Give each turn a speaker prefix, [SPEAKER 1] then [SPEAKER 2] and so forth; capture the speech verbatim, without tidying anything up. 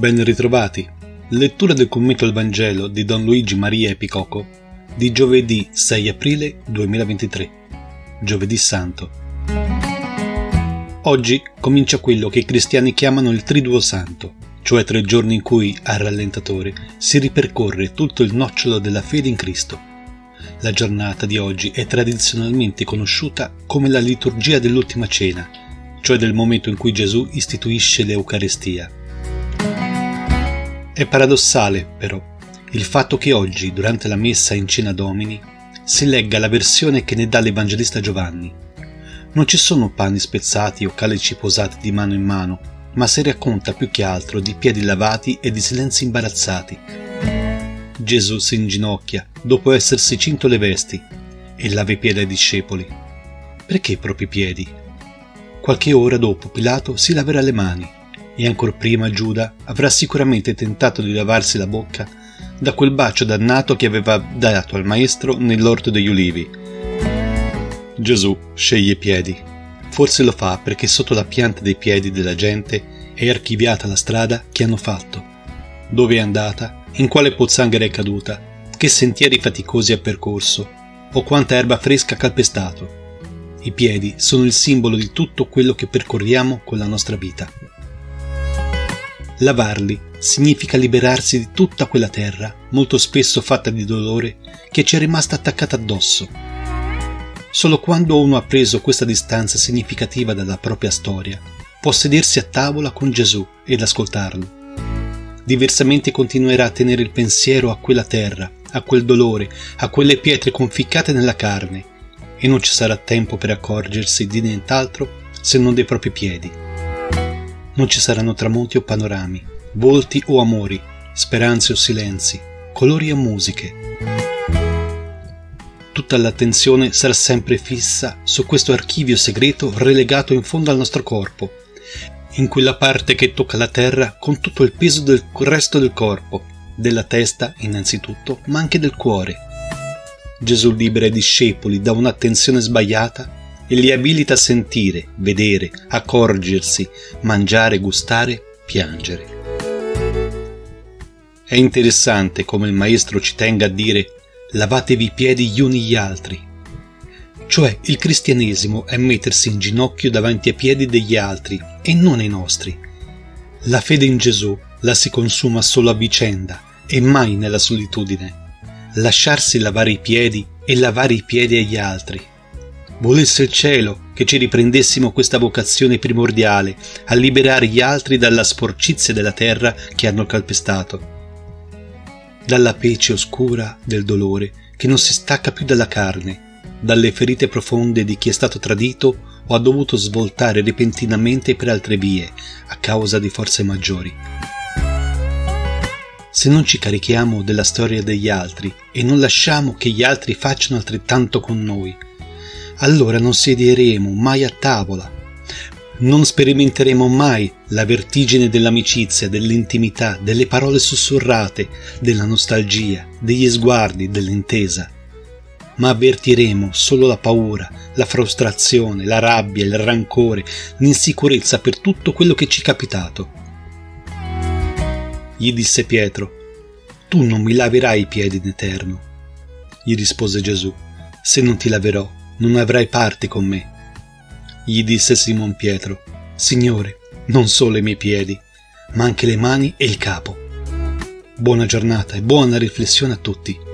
[SPEAKER 1] Ben ritrovati. Lettura del commento al Vangelo di Don Luigi Maria Epicoco di giovedì sei aprile duemilaventitré, giovedì santo. Oggi comincia quello che i cristiani chiamano il Triduo Santo, cioè tre giorni in cui, a rallentatore, si ripercorre tutto il nocciolo della fede in Cristo. La giornata di oggi è tradizionalmente conosciuta come la liturgia dell'ultima cena, cioè del momento in cui Gesù istituisce l'Eucaristia. È paradossale, però, il fatto che oggi, durante la messa in Cena Domini, si legga la versione che ne dà l'Evangelista Giovanni. Non ci sono pani spezzati o calici posati di mano in mano, ma si racconta più che altro di piedi lavati e di silenzi imbarazzati. Gesù si inginocchia dopo essersi cinto le vesti e lava i piedi ai discepoli. Perché proprio i piedi? Qualche ora dopo Pilato si laverà le mani e ancor prima Giuda avrà sicuramente tentato di lavarsi la bocca da quel bacio dannato che aveva dato al maestro nell'orto degli ulivi. Gesù sceglie i piedi. Forse lo fa perché sotto la pianta dei piedi della gente è archiviata la strada che hanno fatto, dove è andata, in quale pozzanghera è caduta, che sentieri faticosi ha percorso o quanta erba fresca ha calpestato. I piedi sono il simbolo di tutto quello che percorriamo con la nostra vita. Lavarli significa liberarsi di tutta quella terra, molto spesso fatta di dolore, che ci è rimasta attaccata addosso. Solo quando uno ha preso questa distanza significativa dalla propria storia, può sedersi a tavola con Gesù ed ascoltarlo. Diversamente continuerà a tenere il pensiero a quella terra, a quel dolore, a quelle pietre conficcate nella carne, e non ci sarà tempo per accorgersi di nient'altro se non dei propri piedi. Non ci saranno tramonti o panorami, volti o amori, speranze o silenzi, colori o musiche. Tutta l'attenzione sarà sempre fissa su questo archivio segreto relegato in fondo al nostro corpo, in quella parte che tocca la terra con tutto il peso del resto del corpo, della testa innanzitutto, ma anche del cuore. Gesù libera i discepoli da un'attenzione sbagliata e li abilita a sentire, vedere, accorgersi, mangiare, gustare, piangere. È interessante come il Maestro ci tenga a dire «lavatevi i piedi gli uni gli altri». Cioè il cristianesimo è mettersi in ginocchio davanti ai piedi degli altri e non ai nostri. La fede in Gesù la si consuma solo a vicenda e mai nella solitudine. Lasciarsi lavare i piedi e lavare i piedi agli altri. Volesse il cielo che ci riprendessimo questa vocazione primordiale a liberare gli altri dalla sporcizia della terra che hanno calpestato, dalla pece oscura del dolore che non si stacca più dalla carne, dalle ferite profonde di chi è stato tradito o ha dovuto svoltare repentinamente per altre vie a causa di forze maggiori. Se non ci carichiamo della storia degli altri e non lasciamo che gli altri facciano altrettanto con noi, allora non sedieremo mai a tavola, non sperimenteremo mai la vertigine dell'amicizia, dell'intimità, delle parole sussurrate, della nostalgia, degli sguardi, dell'intesa, ma avvertiremo solo la paura, la frustrazione, la rabbia, il rancore, l'insicurezza per tutto quello che ci è capitato. Gli disse Pietro: «Tu non mi laverai i piedi in eterno». Gli rispose Gesù: «Se non ti laverò, non avrai parte con me». Gli disse Simon Pietro: «Signore, non solo i miei piedi, ma anche le mani e il capo». Buona giornata e buona riflessione a tutti.